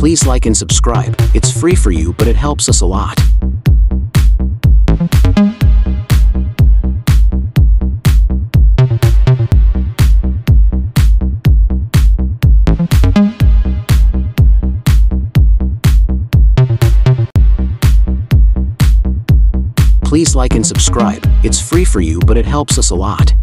Please like and subscribe. It's free for you, but it helps us a lot. Please like and subscribe. It's free for you, but it helps us a lot.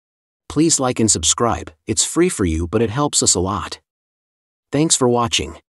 Please like and subscribe. It's free for you, but it helps us a lot. Thanks for watching.